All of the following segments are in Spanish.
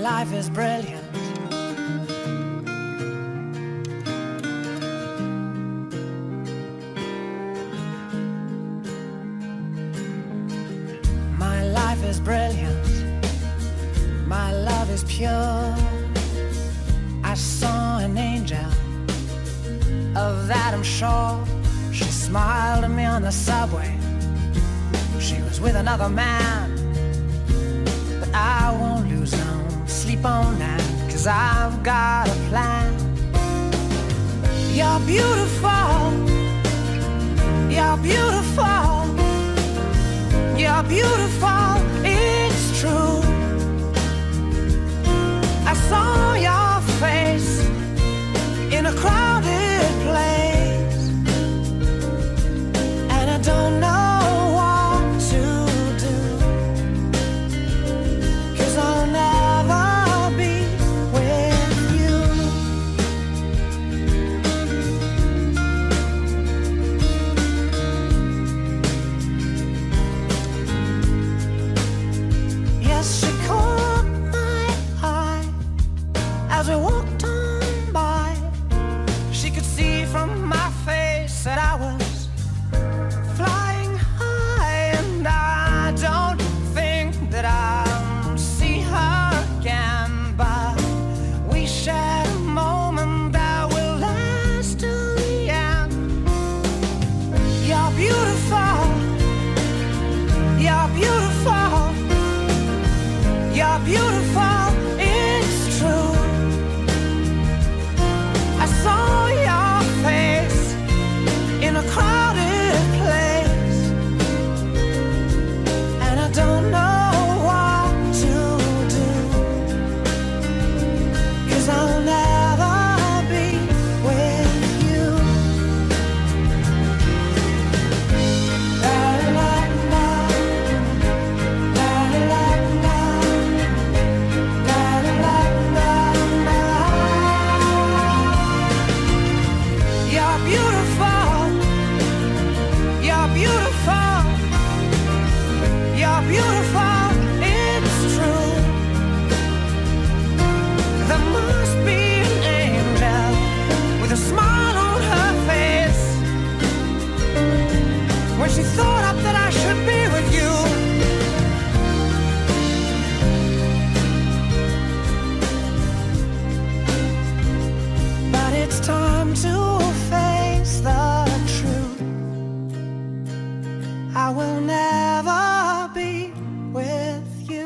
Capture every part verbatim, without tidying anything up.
life is brilliant. My life is brilliant. My love is pure. I saw an angel, of that I'm sure. She smiled at me on the subway. She was with another man, but I won't lose no sleep on that, 'cause I've got a plan. You're beautiful. You're beautiful. You're beautiful. It's true. I saw your face in a crowded place, and I don't know what to do, 'cause I'll never be with you. Yes, she caught my eye as we walked on by. She could see from my face that I was flying high, and I don't think that I'll see her again, but we shared a moment that will last till the end. You're beautiful. You're beautiful. You're beautiful. It's true. I saw your face in a crowded place, and I don't know what to do, 'cause I'll never be with you. La la la, la la la, la la la la. You're beautiful. You're beautiful. You're beautiful. It's true. There must be an angel with a smile on her face when she thought up that I should be with you. But it's time to face the truth. I will never be with you.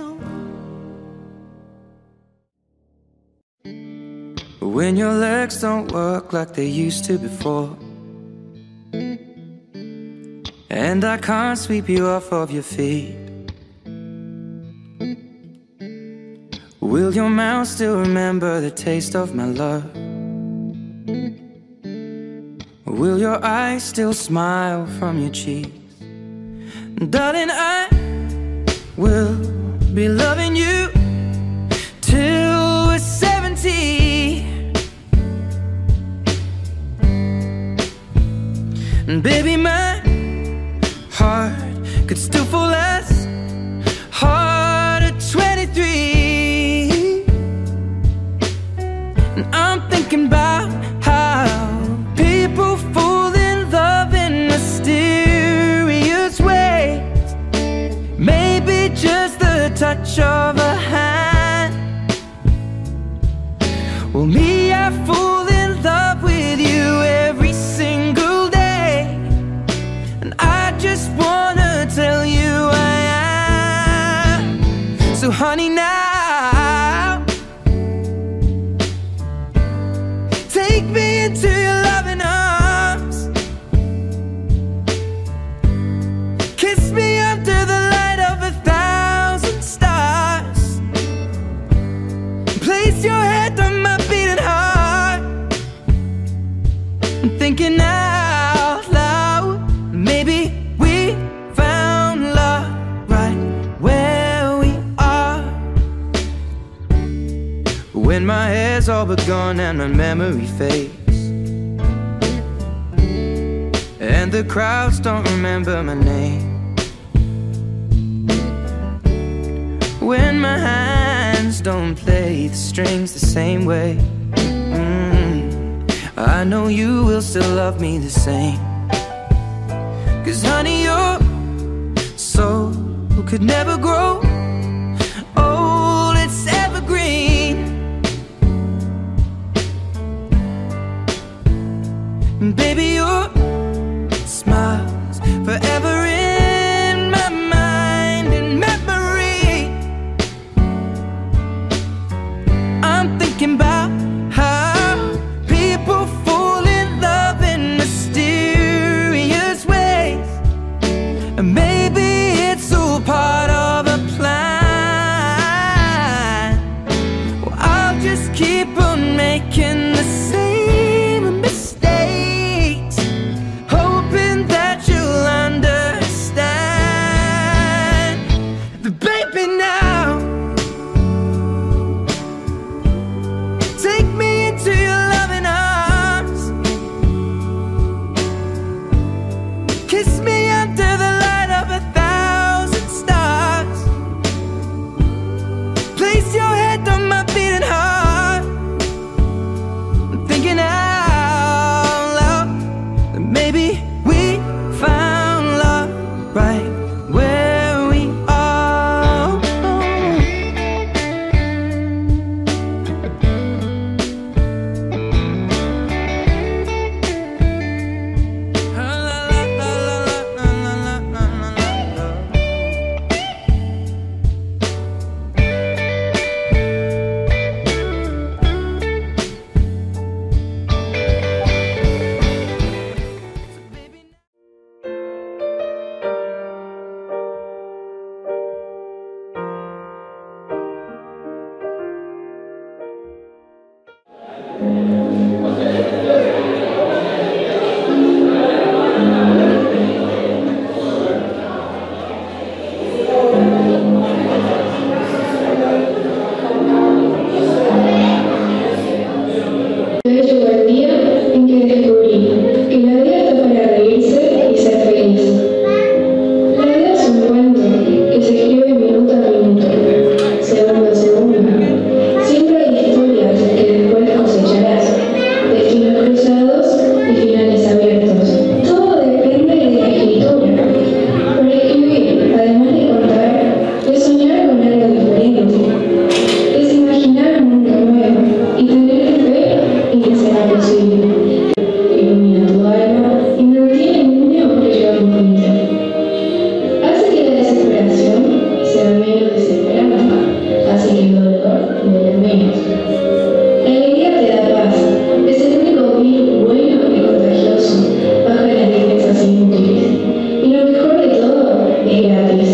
When your legs don't work like they used to before, and I can't sweep you off of your feet, will your mouth still remember the taste of my love? Will your eyes still smile from your cheeks? Darling, I will be loving you till we're seventy. And baby, my heart could still fall as hard at twenty-three. And I'm thinking about how people fall in love in mysterious ways. Maybe just the touch of a hand. Well, me, I fall in love with you every single day, and I just wanna tell you I am. So honey, now take me into your loving arms. Kiss me under the light of a thousand stars. Place your head on my beating heart. I'm thinking out loud, maybe we found love right where we are. When my hair's all but gone and my memory fades, and the crowds don't remember my name, when my hands hands don't play the strings the same way. mm, I know you will still love me the same. Cause honey, your soul could never grow old, it's evergreen. And baby, your smile's forever in my mind and memory. I'm thinking about how people fall in love in mysterious ways, and maybe it's all part of a plan. Well, I'll just keep on making the same mistakes, hoping that you'll understand. But baby, now take me into your loving arms, kiss me under the light of a thousand stars, place your head on my beating heart. I'm thinking out loud that maybe we found love right where we are. Llegó el día en que descubrí que la vida está para reírse y ser feliz. La vida es un cuento que se escribe minuto a minuto, segundo a segundo. Siempre hay historias que después cosecharás, destinos cruzados y finales abiertos. Todo depende de la escritura. Para escribir, además de contar, es soñar con algo diferente. Es imaginar un mundo nuevo y tener fe en que será posible. Ilumina tu alma y mantiene el niño que lleva contigo. Hace que la desesperación sea menos desesperante. Hace que el dolor duele menos. La alegría te da paz. Es el único bien bueno y contagioso. Baja las defensas inútiles. Y lo mejor de todo es gratis.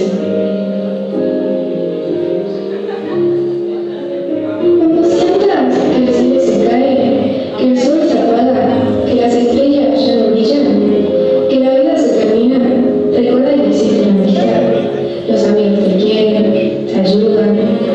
Cuando sientas que el cielo se cae, que el sol se apaga, que las estrellas ya no brillan, que la vida se termina, recuerda que existe la amistad. Los amigos te quieren, te ayudan.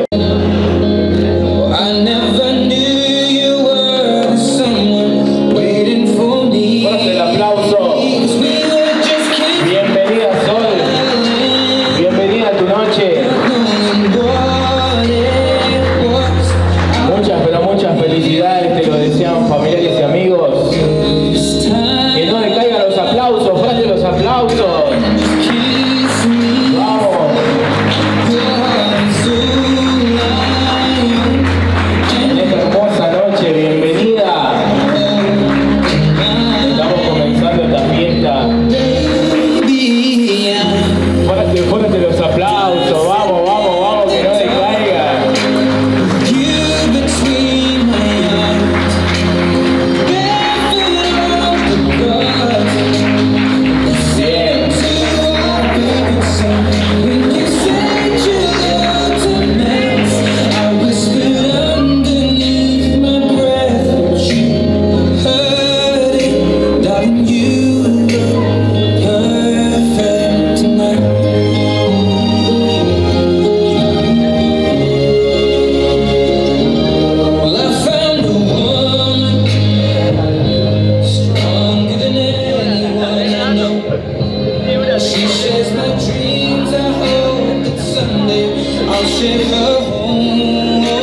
I never knew you were someone waiting for me. Fuerte el aplauso. Because we were just kids, Bienvenida, Sol. Bienvenida a tu noche. knowing what it was. Muchas, pero muchas felicidades. Te lo desean familiares y amigos. This time, Que no le caigan los aplausos. Fuerte los aplausos. kiss me. Vamos. Your heart is so light. En esta hermosa noche, bienvenida. Estamos comenzando esta fiesta. Baby, I'm Fuerte, fuerte los aplausos. Vamos, vamos, vamos. Que no le caigan. you between my arms. Barefoot off the grass. Bien. To our favorite song. When you said you loved a mess, I whispered underneath my breath, but you heard it. Darling, you look perfect tonight. Well, I found a woman stronger than anyone I know. She shares my dreams. I hope that someday I'll share her home.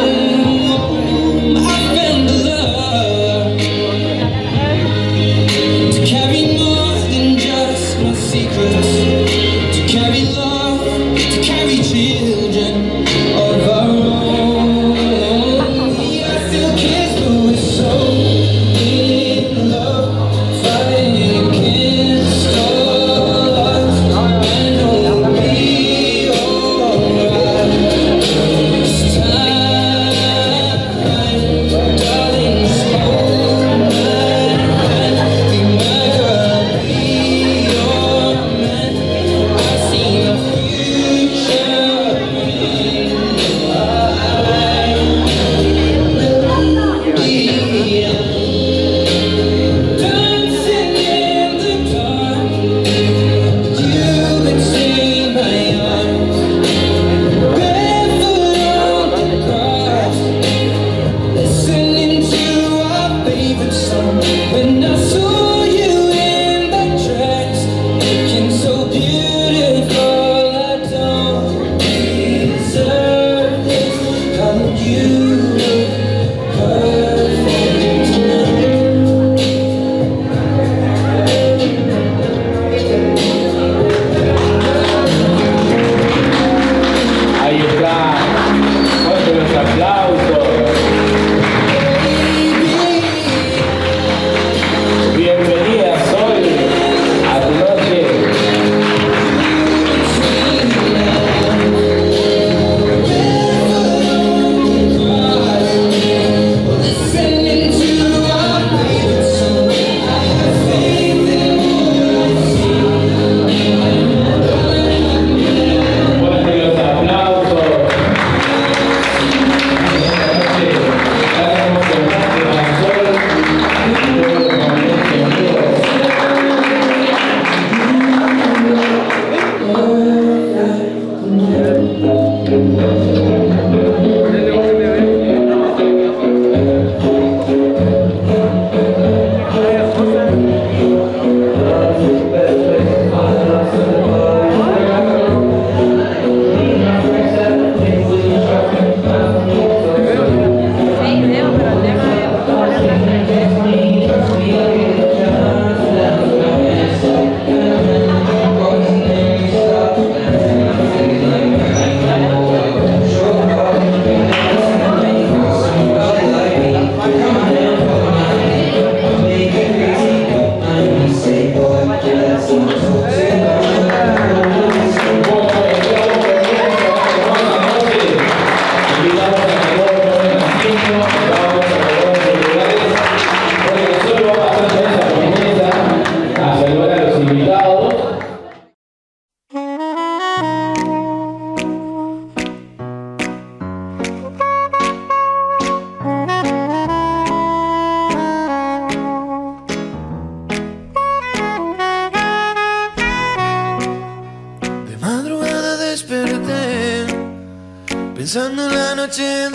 pensando en la noche de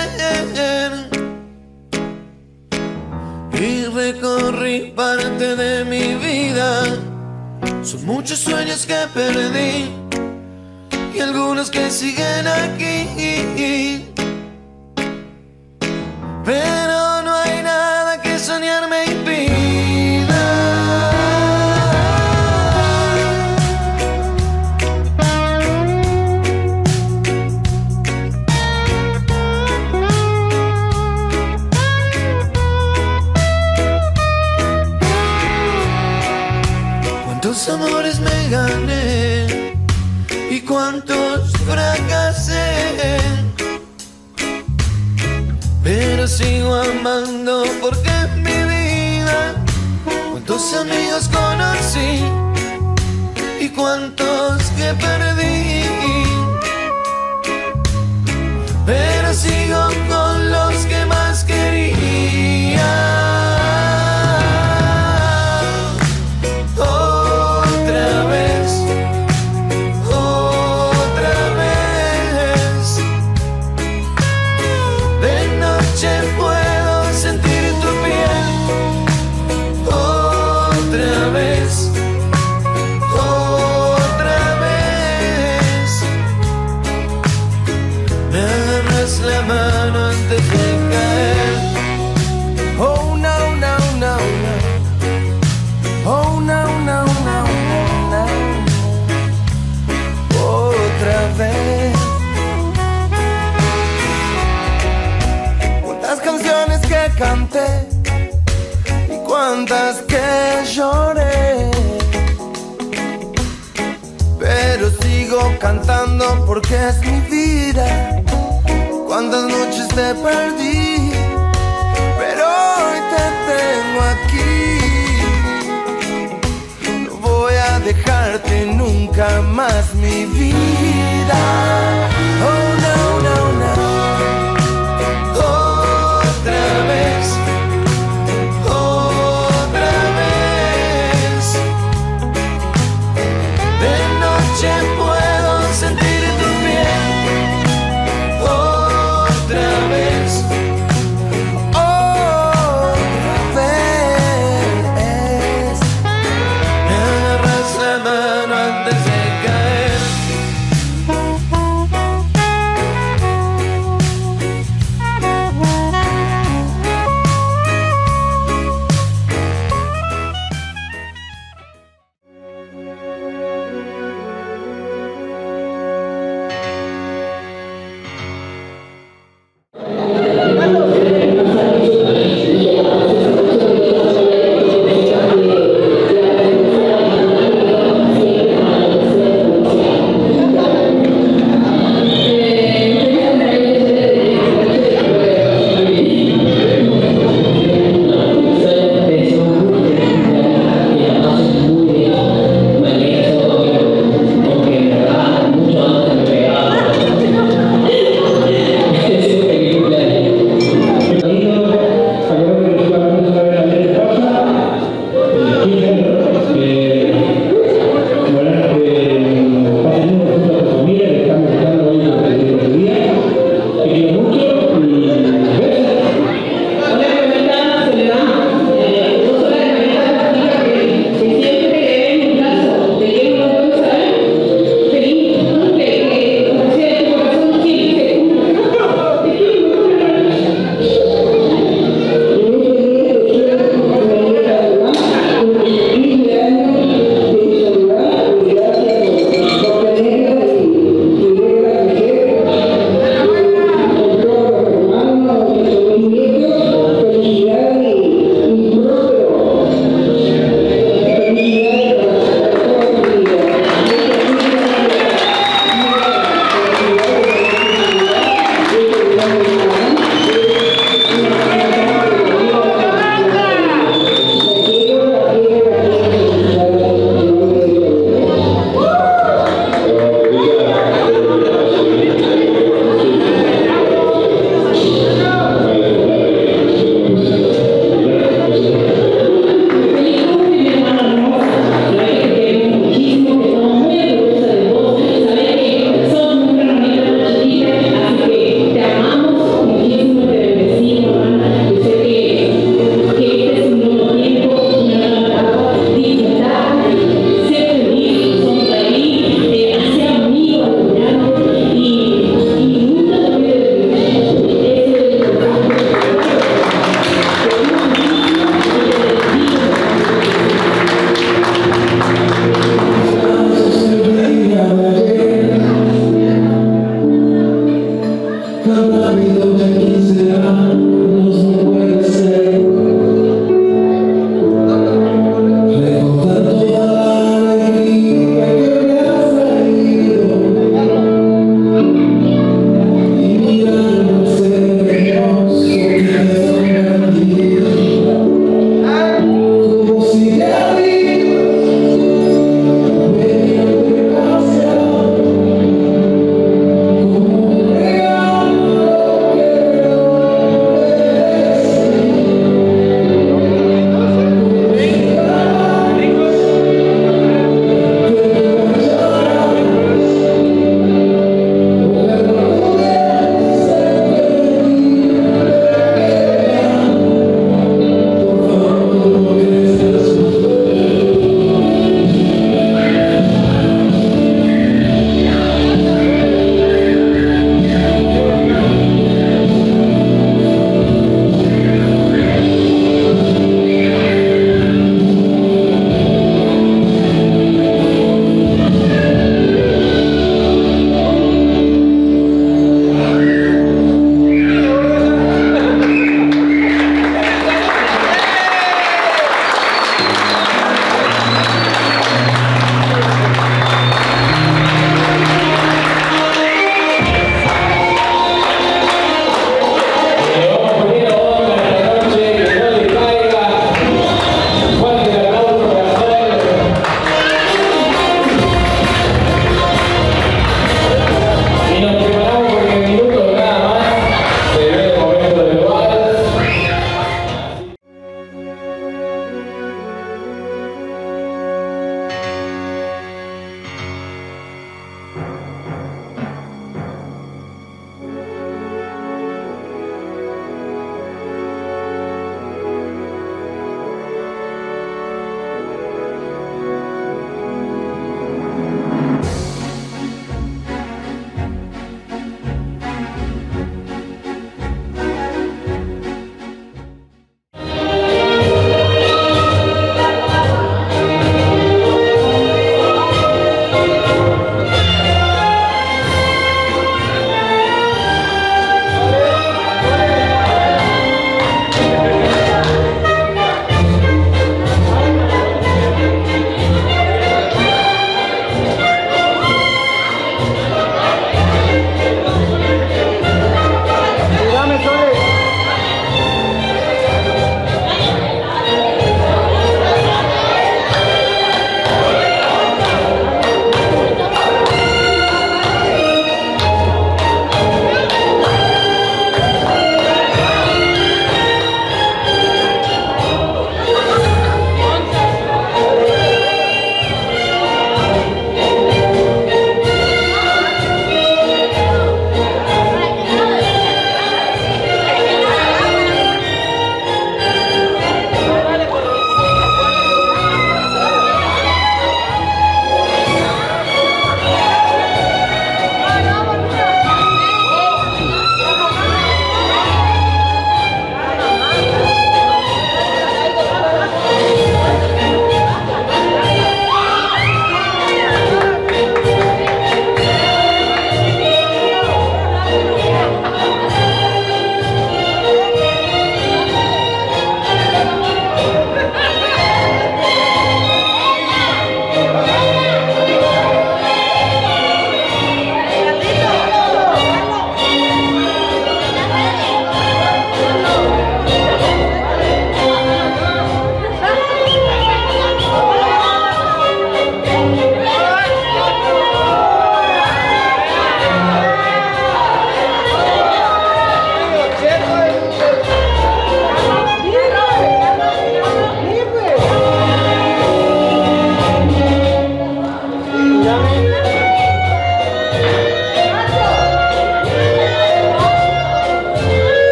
ayer, y recorrí parte de mi vida. Son muchos sueños que perdí y algunos que siguen aquí, pero no hay nada que soñar me impida. Cuántos amores me gané y cuántos fracasé, pero sigo amando porque es mi vida. Cuántos amigos conocí y cuántos que perdí, pero sigo con los que más quería. Otra vez sigo cantando porque es mi vida. Cuántas noches te perdí, pero hoy te tengo aquí. No voy a dejarte nunca más, mi vida. Oh no, no, no. Otra vez, otra vez. De noche puedo sentir tu piel. Otra vez, otra vez. Me agarras la mano antes de caer. Gracias.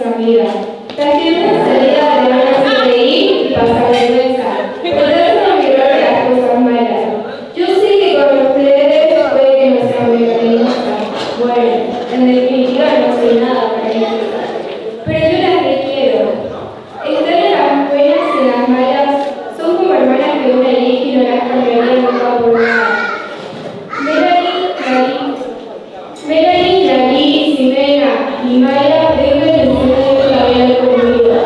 nuestra vida. Cualquier salida de ganas de reír y pasar vergüenza. Poderse olvidar de las cosas malas. Yo sé que con ustedes puede que no sea muy cariñosa. Bueno, en definitiva no soy nada cariñosa. Pero yo las requiero. Estar en las buenas y en las malas son como hermanas que uno elige y no las cambiaría nunca por nada. Melanie, Nari, Melanie, Nari, Ximena y Maya vengan el encima de la vida conmigo.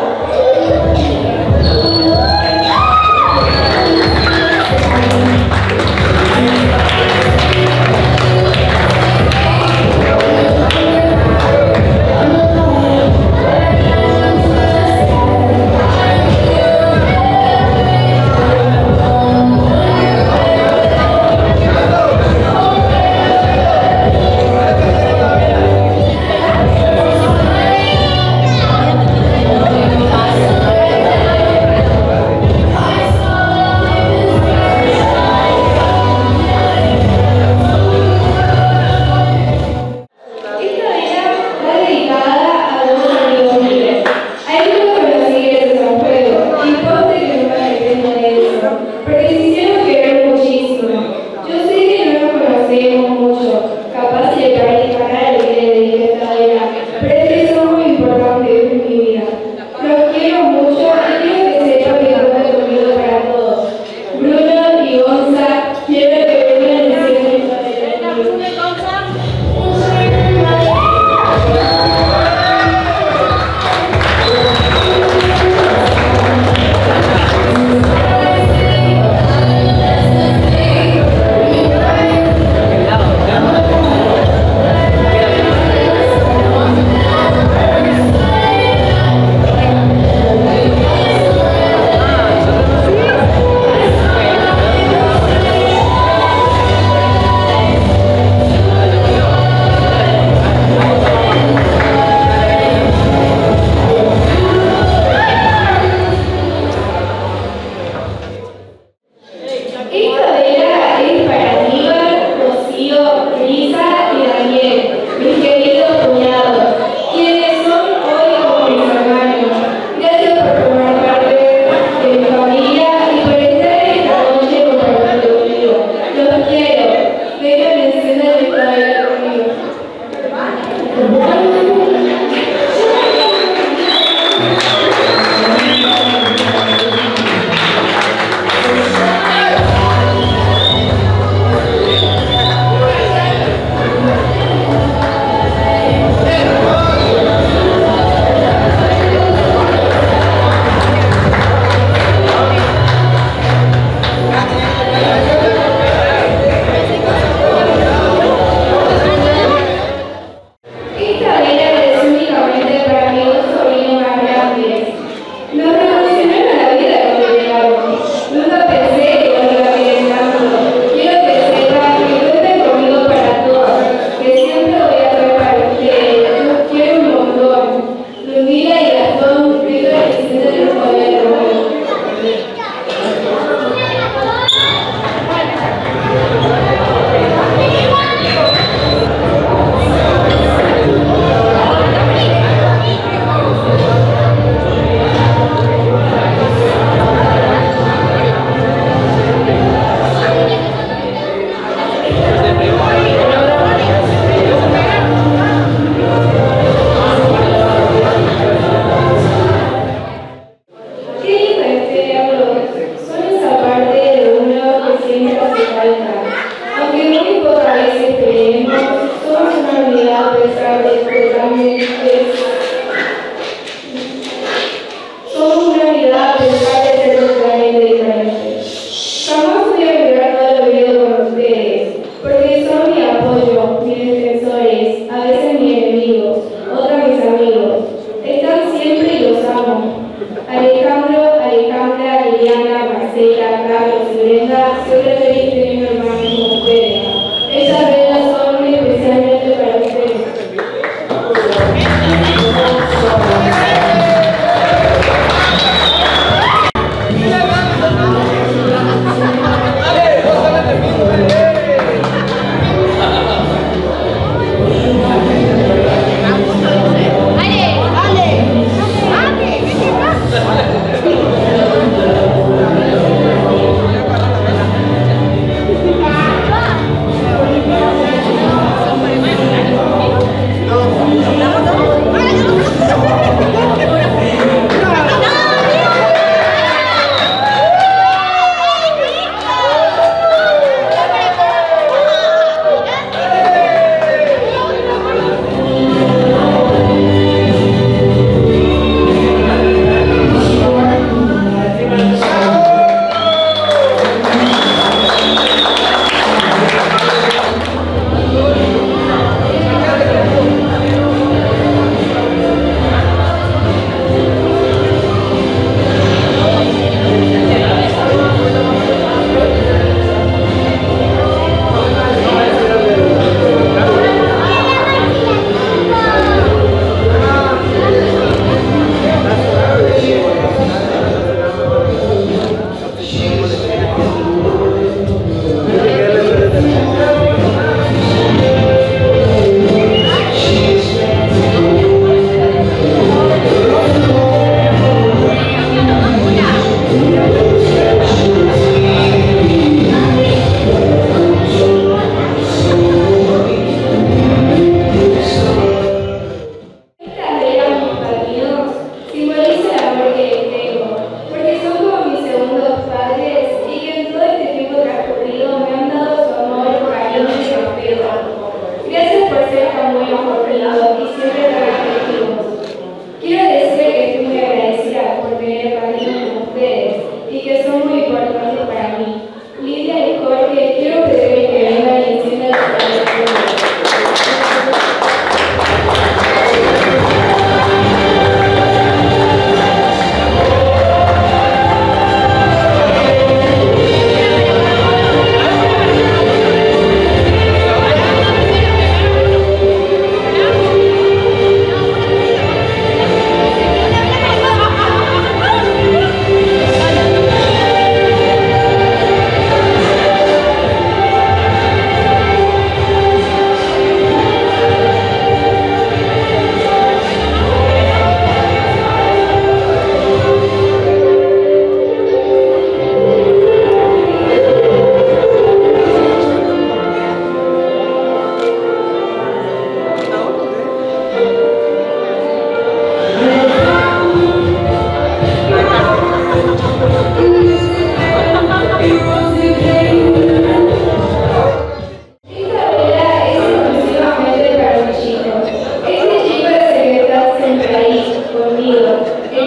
Esas velas son especialmente para ustedes.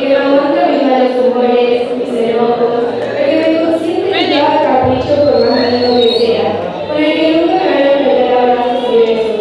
que me aguanta mis malos humores, mis enojos, el que me consiente y cada capricho por más lindo que sea, con el que nunca me van a faltar abrazos y besos.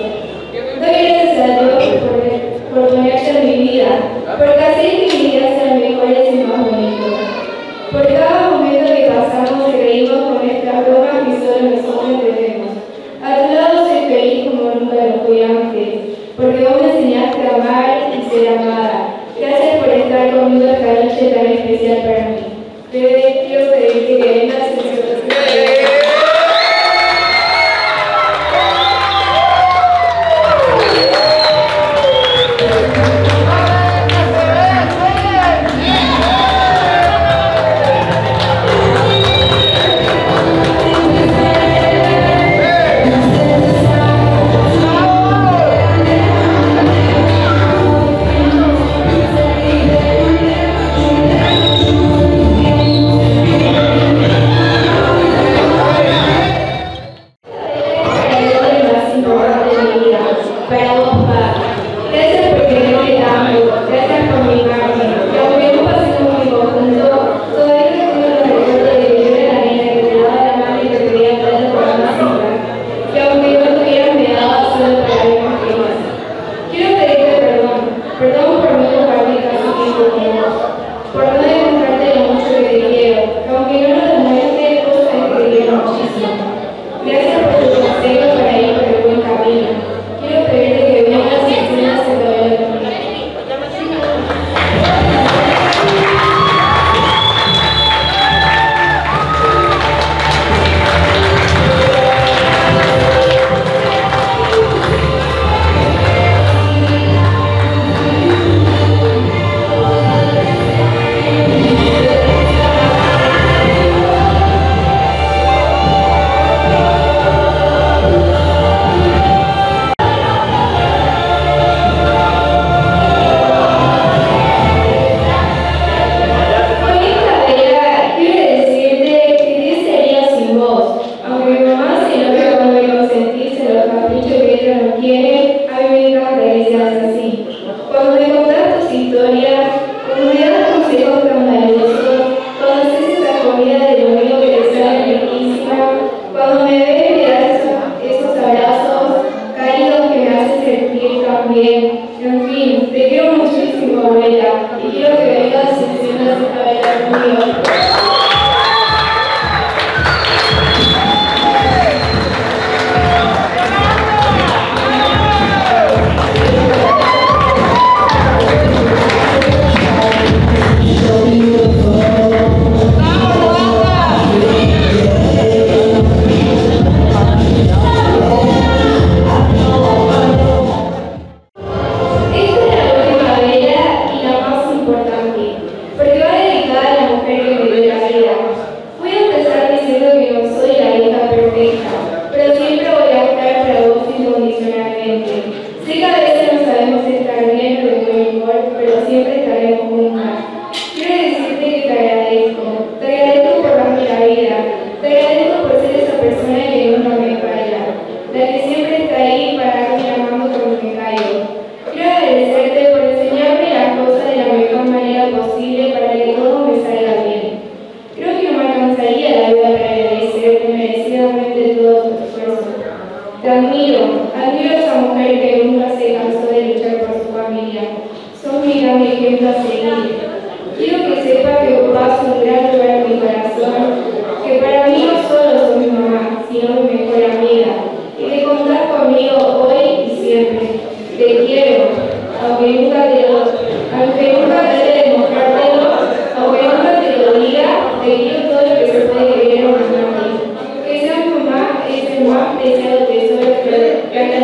Doy gracias a Dios por, por ponerse en mi vida, porque así que mis días sean mejores y más bonitos. Por cada momento que pasamos y reímos con estas bromas que solo nosotros entendemos. A tu lado soy feliz como nunca lo fui antes, porque vos me enseñaste a amar y ser amada. Gracias por estar conmigo esta noche tan especial para mí. Bebé, quiero pedirte que vengas y se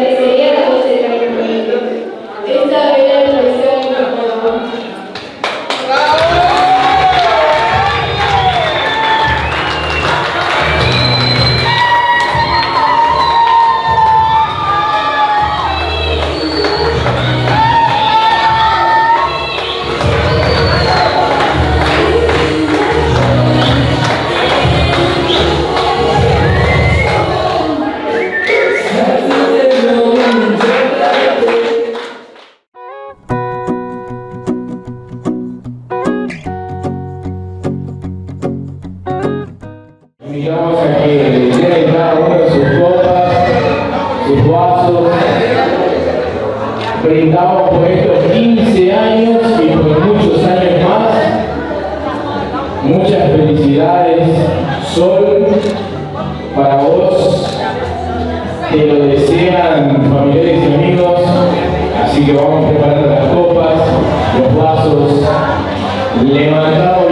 Esta vela es la familiares y amigos, así que vamos preparando las copas, los vasos, levantamos